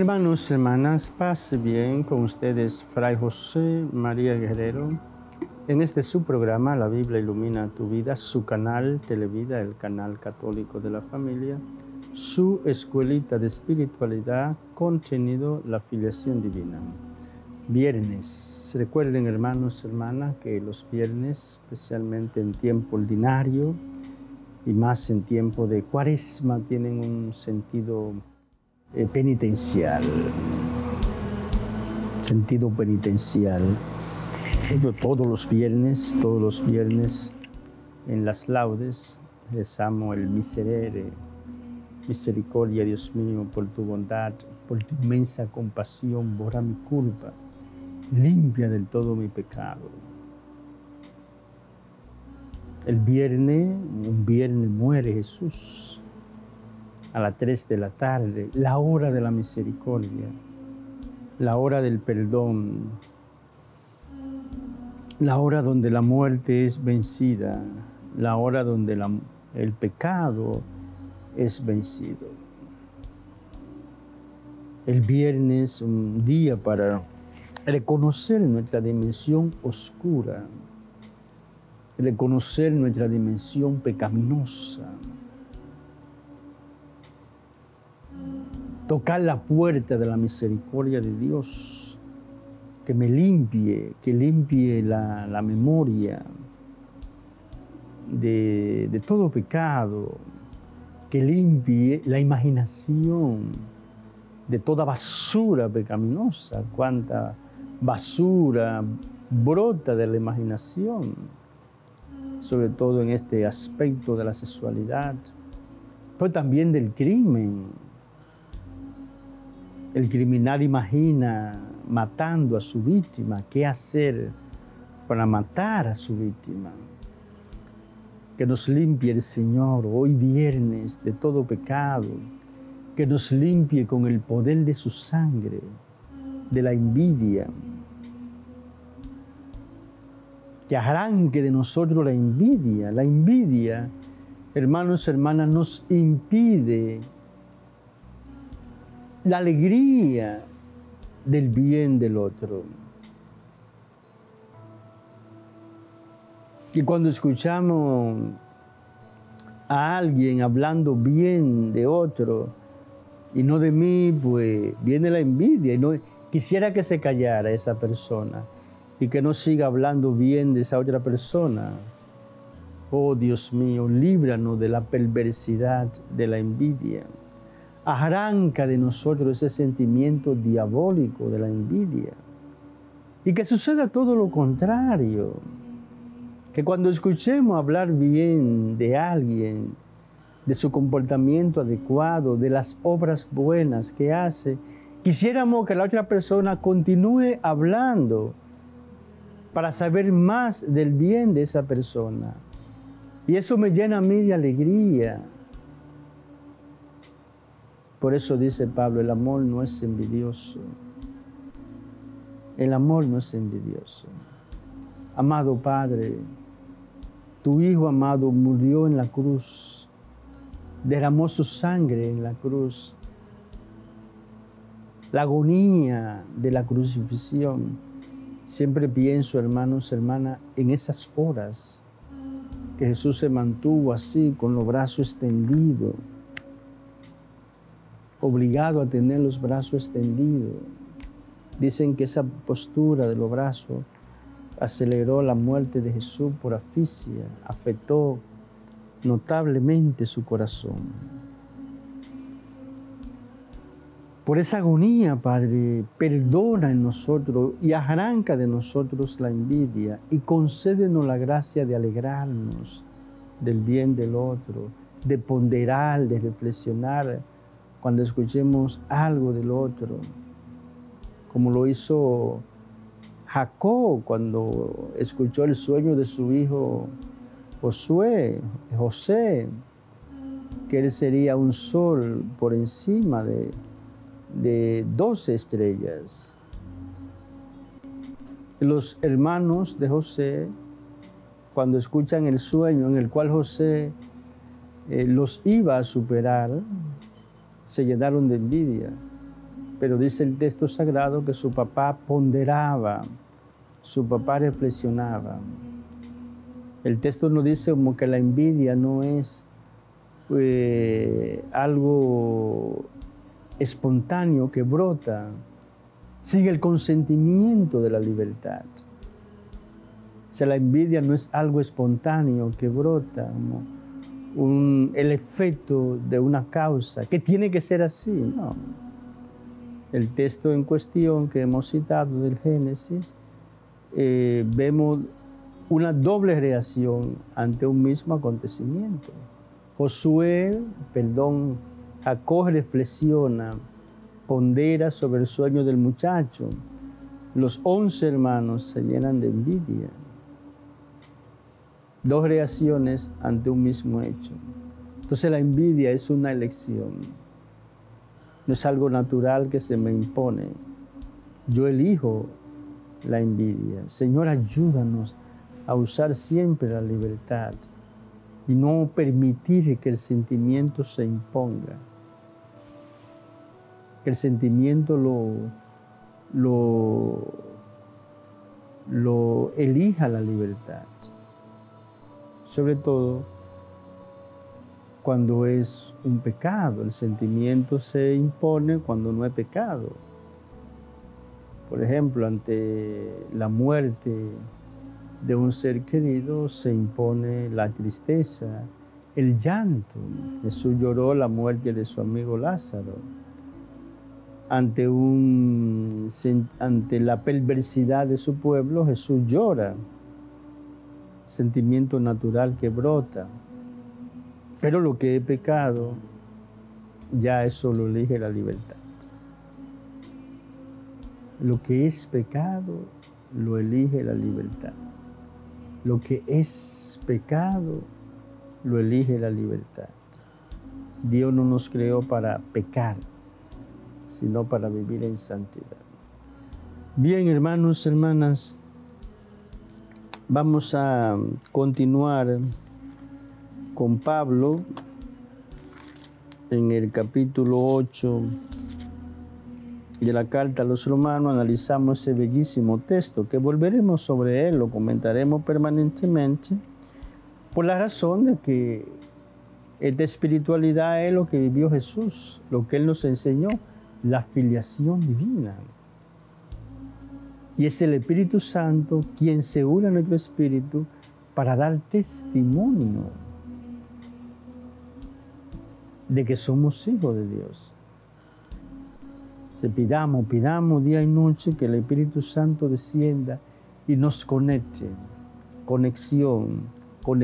Hermanos, hermanas, paz bien con ustedes, Fray José María Guerrero. En este su programa, La Biblia Ilumina Tu Vida, su canal Televida, el canal católico de la familia, su escuelita de espiritualidad, contenido La Filiación Divina. Viernes. Recuerden, hermanos, hermanas, que los viernes, especialmente en tiempo ordinario y más en tiempo de Cuaresma, tienen un sentido penitencial. Sentido penitencial. Todos los viernes en las laudes rezamos el Miserere. Misericordia, Dios mío, por tu bondad, por tu inmensa compasión, borra mi culpa, limpia del todo mi pecado. Un viernes muere Jesús a las 3 de la tarde, la hora de la misericordia, la hora del perdón, la hora donde la muerte es vencida, la hora donde el pecado es vencido. El viernes, un día para reconocer nuestra dimensión oscura, reconocer nuestra dimensión pecaminosa, tocar la puerta de la misericordia de Dios, que me limpie, que limpie la memoria de todo pecado, que limpie la imaginación de toda basura pecaminosa. Cuánta basura brota de la imaginación, sobre todo en este aspecto de la sexualidad, pero también del crimen. El criminal imagina matando a su víctima, qué hacer para matar a su víctima. Que nos limpie el Señor hoy viernes de todo pecado, que nos limpie con el poder de su sangre, de la envidia, que arranque de nosotros la envidia. La envidia, hermanos, hermanas, nos impide la alegría del bien del otro. Y cuando escuchamos a alguien hablando bien de otro y no de mí, pues viene la envidia. Y no, quisiera que se callara esa persona y que no siga hablando bien de esa otra persona. Oh Dios mío, líbranos de la perversidad de la envidia. Arranca de nosotros ese sentimiento diabólico de la envidia. Y que suceda todo lo contrario. Que cuando escuchemos hablar bien de alguien, de su comportamiento adecuado, de las obras buenas que hace, quisiéramos que la otra persona continúe hablando para saber más del bien de esa persona. Y eso me llena a mí de alegría. Por eso dice Pablo, el amor no es envidioso. El amor no es envidioso. Amado Padre, tu Hijo amado murió en la cruz, derramó su sangre en la cruz. La agonía de la crucifixión. Siempre pienso, hermanos, hermanas, en esas horas que Jesús se mantuvo así, con los brazos extendidos, obligado a tener los brazos extendidos. Dicen que esa postura de los brazos aceleró la muerte de Jesús por asfixia, afectó notablemente su corazón. Por esa agonía, Padre, perdona en nosotros y arranca de nosotros la envidia y concédenos la gracia de alegrarnos del bien del otro, de ponderar, de reflexionar cuando escuchemos algo del otro, como lo hizo Jacob cuando escuchó el sueño de su hijo José, que él sería un sol por encima de 12 estrellas. Los hermanos de José, cuando escuchan el sueño en el cual José los iba a superar, se llenaron de envidia. pero dice el texto sagrado que su papá ponderaba, su papá reflexionaba. El texto nos dice como que la envidia no es algo espontáneo que brota, sin el consentimiento de la libertad. O sea, la envidia no es algo espontáneo que brota, el efecto de una causa, que tiene que ser así, no. El texto en cuestión que hemos citado del Génesis, vemos una doble reacción ante un mismo acontecimiento. Jacob reflexiona, pondera sobre el sueño del muchacho. Los 11 hermanos se llenan de envidia. Dos reacciones ante un mismo hecho. Entonces la envidia es una elección. No es algo natural que se me impone. Yo elijo la envidia. Señor, ayúdanos a usar siempre la libertad y no permitir que el sentimiento se imponga. Que el sentimiento lo elija la libertad. Sobre todo cuando es un pecado. El sentimiento se impone cuando no es pecado. Por ejemplo, ante la muerte de un ser querido se impone la tristeza, el llanto. Jesús lloró la muerte de su amigo Lázaro. Ante la perversidad de su pueblo, Jesús llora. Sentimiento natural que brota. Pero lo que es pecado, ya eso lo elige la libertad. Lo que es pecado, lo elige la libertad. Lo que es pecado, lo elige la libertad. Dios no nos creó para pecar, sino para vivir en santidad. Bien, hermanos, hermanas, vamos a continuar con Pablo en el capítulo 8 de la carta a los romanos. Analizamos ese bellísimo texto que volveremos sobre él, lo comentaremos permanentemente, por la razón de que esta espiritualidad es lo que vivió Jesús, lo que Él nos enseñó, la filiación divina. Y es el Espíritu Santo quien se une a nuestro espíritu para dar testimonio de que somos hijos de Dios. Pidamos día y noche que el Espíritu Santo descienda y nos conecte. Conexión con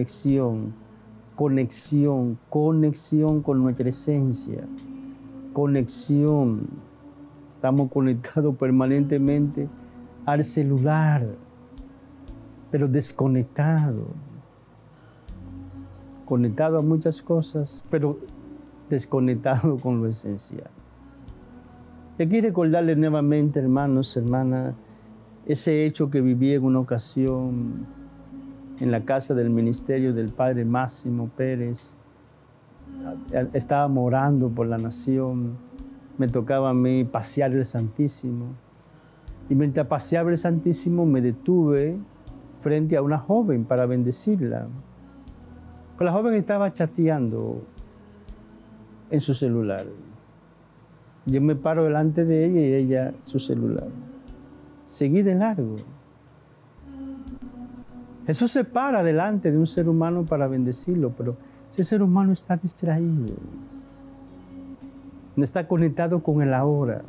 nuestra esencia. Conexión. Estamos conectados permanentemente al celular, pero desconectados. Conectados a muchas cosas, pero desconectados con lo esencial. Y aquí recordarles nuevamente, hermanos, hermanas, ese hecho que viví en una ocasión en la casa del ministerio del Padre Máximo Pérez. Estábamos orando por la nación, me tocaba a mí pasear el Santísimo. Y mientras paseaba el Santísimo me detuve frente a una joven para bendecirla. Pero la joven estaba chateando en su celular. Yo me paro delante de ella y ella su celular. Seguí de largo. Jesús se para delante de un ser humano para bendecirlo, pero ese ser humano está distraído. No está conectado con el ahora.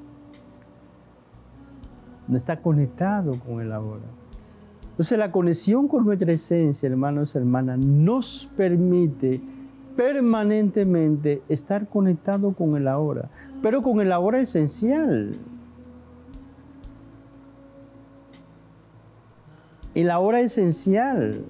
No está conectado con el ahora. Entonces la conexión con nuestra esencia, hermanos y hermanas, nos permite permanentemente estar conectado con el ahora, pero con el ahora esencial. El ahora esencial.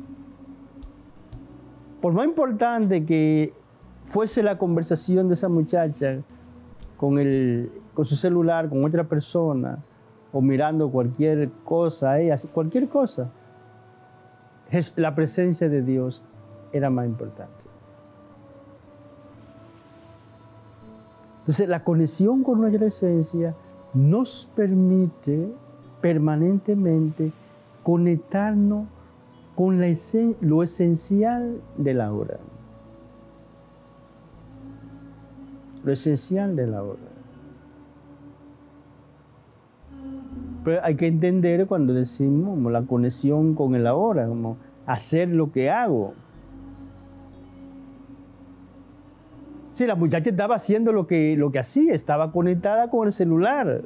Por más importante que fuese la conversación de esa muchacha con su celular, con otra persona, o mirando cualquier cosa, cualquier cosa, la presencia de Dios era más importante. Entonces, la conexión con nuestra esencia nos permite permanentemente conectarnos con lo esencial de la hora. Lo esencial de la hora. Pero hay que entender cuando decimos la conexión con el ahora, como hacer lo que hago. Sí, la muchacha estaba haciendo lo que hacía, estaba conectada con el celular.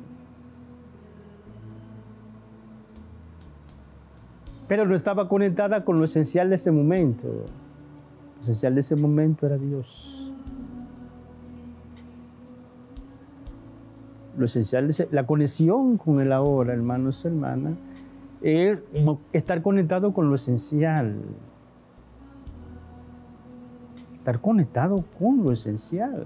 Pero no estaba conectada con lo esencial de ese momento. Lo esencial de ese momento era Dios. Lo esencial de la conexión con el ahora, hermanos y hermanas, es estar conectado con lo esencial. Estar conectado con lo esencial.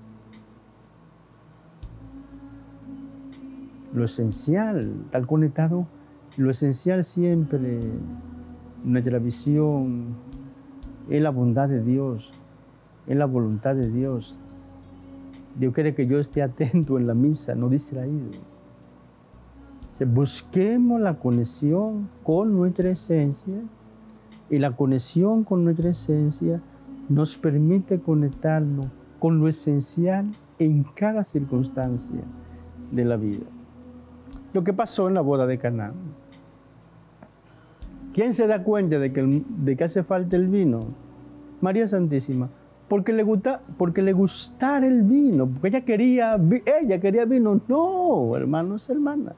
Lo esencial, estar conectado. Lo esencial siempre, nuestra visión, es la bondad de Dios, es la voluntad de Dios. Dios quiere que yo esté atento en la misa, no distraído. Busquemos la conexión con nuestra esencia, y la conexión con nuestra esencia nos permite conectarnos con lo esencial en cada circunstancia de la vida. Lo que pasó en la boda de Caná. ¿Quién se da cuenta de que hace falta el vino? María Santísima. Porque le gustara el vino, porque ella quería vino. No, hermanos y hermanas.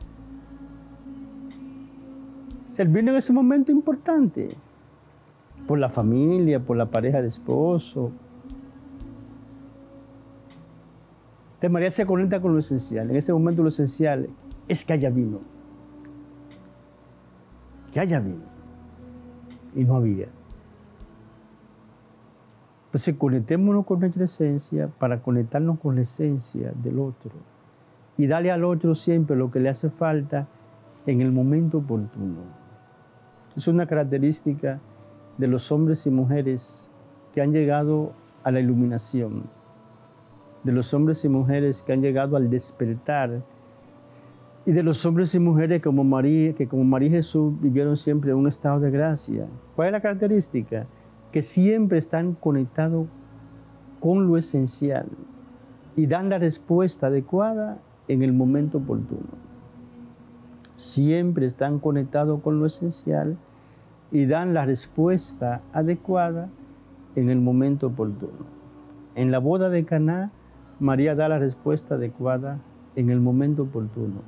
El vino en ese momento es importante. Por la familia, por la pareja de esposo. Entonces María se conecta con lo esencial. En ese momento lo esencial es que haya vino. Que haya vino. Y no había. Entonces conectémonos con nuestra esencia para conectarnos con la esencia del otro. Y darle al otro siempre lo que le hace falta en el momento oportuno. Es una característica de los hombres y mujeres que han llegado a la iluminación. De los hombres y mujeres que han llegado al despertar. Y de los hombres y mujeres que como María y Jesús vivieron siempre en un estado de gracia. ¿Cuál es la característica? Que siempre están conectados con lo esencial y dan la respuesta adecuada en el momento oportuno. Siempre están conectados con lo esencial y dan la respuesta adecuada en el momento oportuno. En la boda de Caná, María da la respuesta adecuada en el momento oportuno.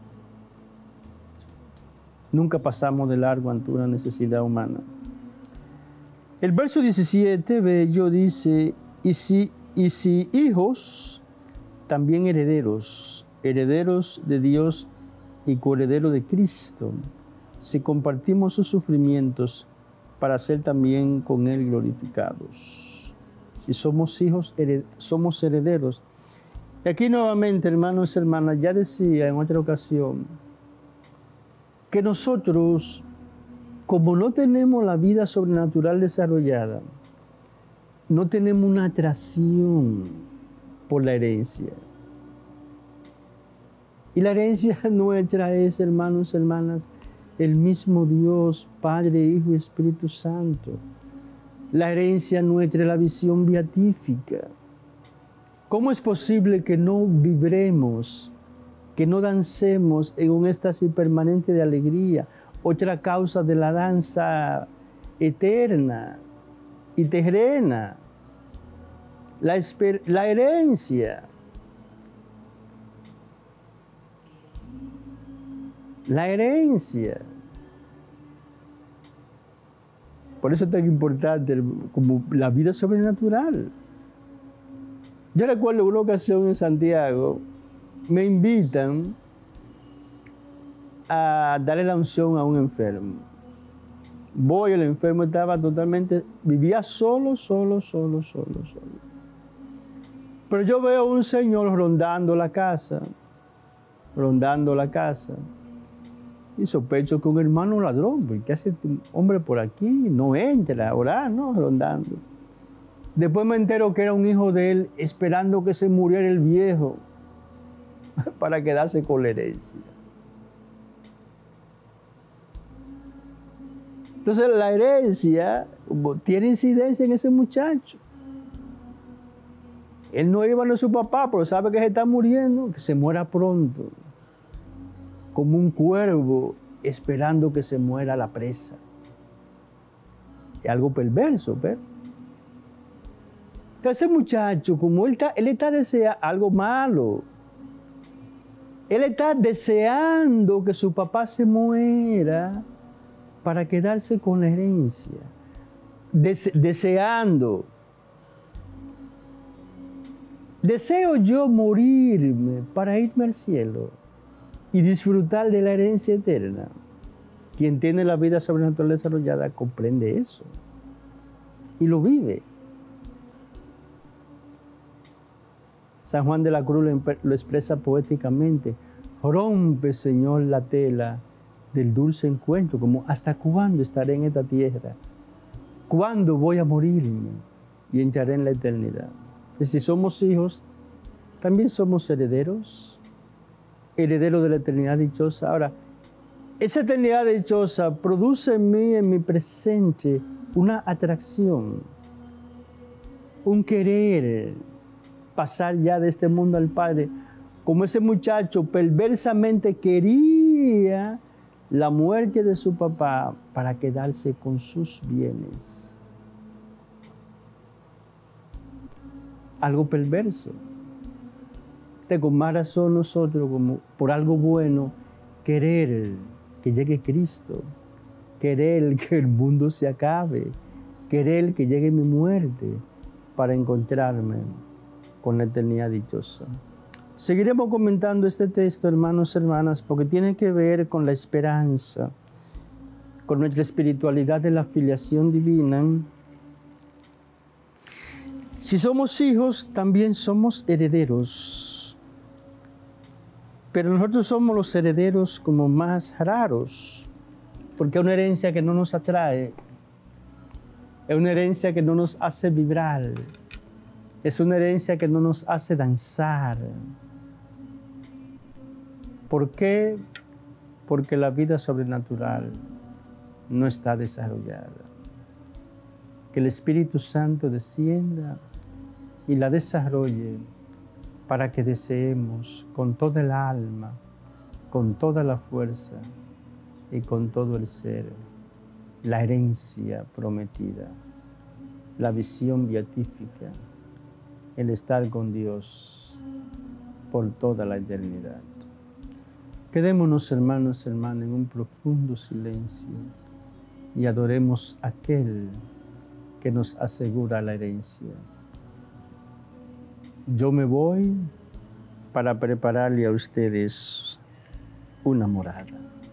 Nunca pasamos de largo ante una necesidad humana. El verso 17, bello, dice, y si hijos, también herederos, herederos de Dios y coherederos de Cristo, si compartimos sus sufrimientos para ser también con Él glorificados. Si somos hijos, somos herederos. Y aquí nuevamente, hermanos y hermanas, ya decía en otra ocasión, que nosotros, como no tenemos la vida sobrenatural desarrollada, no tenemos una atracción por la herencia. Y la herencia nuestra es, hermanos y hermanas, el mismo Dios, Padre, Hijo y Espíritu Santo. La herencia nuestra es la visión beatífica. ¿Cómo es posible que no vibremos, que no dancemos en un éxtasis permanente de alegría? Otra causa de la danza eterna y terrena, la herencia. La herencia. Por eso es tan importante como la vida sobrenatural. Yo recuerdo una ocasión en Santiago, me invitan a darle la unción a un enfermo. Voy, el enfermo estaba vivía solo. Pero yo veo a un señor rondando la casa. Y sospecho que un hermano ladrón, ¿qué hace este hombre por aquí? No entra a orar, no, rondando. Después me entero que era un hijo de él esperando que se muriera el viejo. para quedarse con la herencia. Entonces la herencia tiene incidencia en ese muchacho. Él no iba a su papá, pero sabe que se está muriendo, que se muera pronto. Como un cuervo esperando que se muera la presa. Es algo perverso, pero. Entonces ese muchacho, como él está deseando algo malo. Él está deseando que su papá se muera para quedarse con la herencia. Deseando. Deseo yo morirme para irme al cielo y disfrutar de la herencia eterna. Quien tiene la vida sobrenatural desarrollada comprende eso y lo vive. San Juan de la Cruz lo expresa poéticamente. Rompe, Señor, la tela del dulce encuentro, como ¿hasta cuándo estaré en esta tierra? ¿Cuándo voy a morirme y entraré en la eternidad? Y si somos hijos, también somos herederos, herederos de la eternidad dichosa. Ahora, esa eternidad dichosa produce en mí, en mi presente, una atracción, un querer pasar ya de este mundo al Padre, como ese muchacho perversamente quería la muerte de su papá para quedarse con sus bienes. Algo perverso. Con más razón nosotros, como por algo bueno, querer que llegue Cristo, querer que el mundo se acabe, querer que llegue mi muerte para encontrarme con la eternidad dichosa. Seguiremos comentando este texto, hermanos y hermanas, porque tiene que ver con la esperanza, con nuestra espiritualidad de la filiación divina. Si somos hijos, también somos herederos. Pero nosotros somos los herederos como más raros, porque es una herencia que no nos atrae, es una herencia que no nos hace vibrar, es una herencia que no nos hace danzar. ¿Por qué? Porque la vida sobrenatural no está desarrollada. Que el Espíritu Santo descienda y la desarrolle para que deseemos con toda el alma, con toda la fuerza y con todo el ser la herencia prometida, la visión beatífica, el estar con Dios por toda la eternidad. Quedémonos, hermanos y hermanas, en un profundo silencio y adoremos a aquel que nos asegura la herencia. Yo me voy para prepararle a ustedes una morada.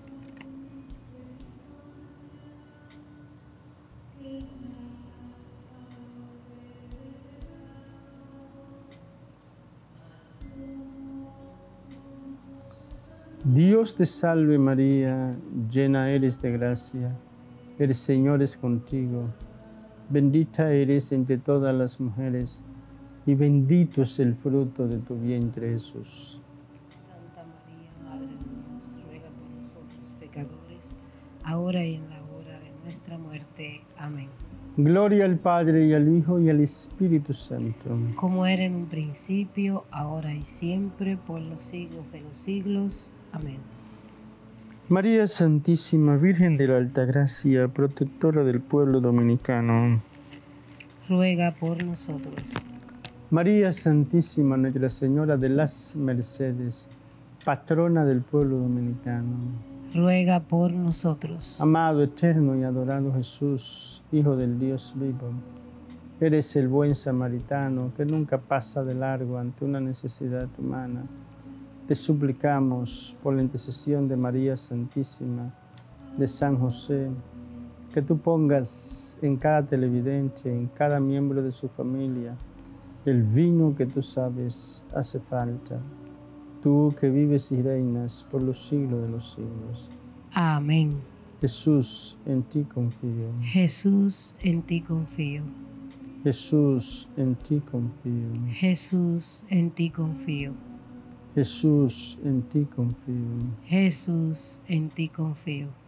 Dios te salve María, llena eres de gracia, el Señor es contigo. Bendita eres entre todas las mujeres, y bendito es el fruto de tu vientre, Jesús. Santa María, Madre de Dios, ruega por nosotros pecadores, ahora y en la hora de nuestra muerte. Amén. Gloria al Padre, y al Hijo, y al Espíritu Santo. Como era en un principio, ahora y siempre, por los siglos de los siglos. Amén. María Santísima, Virgen de la Altagracia, protectora del pueblo dominicano. Ruega por nosotros. María Santísima, Nuestra Señora de las Mercedes, patrona del pueblo dominicano. Ruega por nosotros. Amado, eterno y adorado Jesús, Hijo del Dios vivo, eres el buen samaritano que nunca pasa de largo ante una necesidad humana. Te suplicamos por la intercesión de María Santísima, de San José, que tú pongas en cada televidente, en cada miembro de su familia, el vino que tú sabes hace falta. Tú que vives y reinas por los siglos de los siglos. Amén. Jesús, en ti confío. Jesús, en ti confío. Jesús, en ti confío. Jesús, en ti confío. Jesús, en ti confío. Jesús, en ti confío.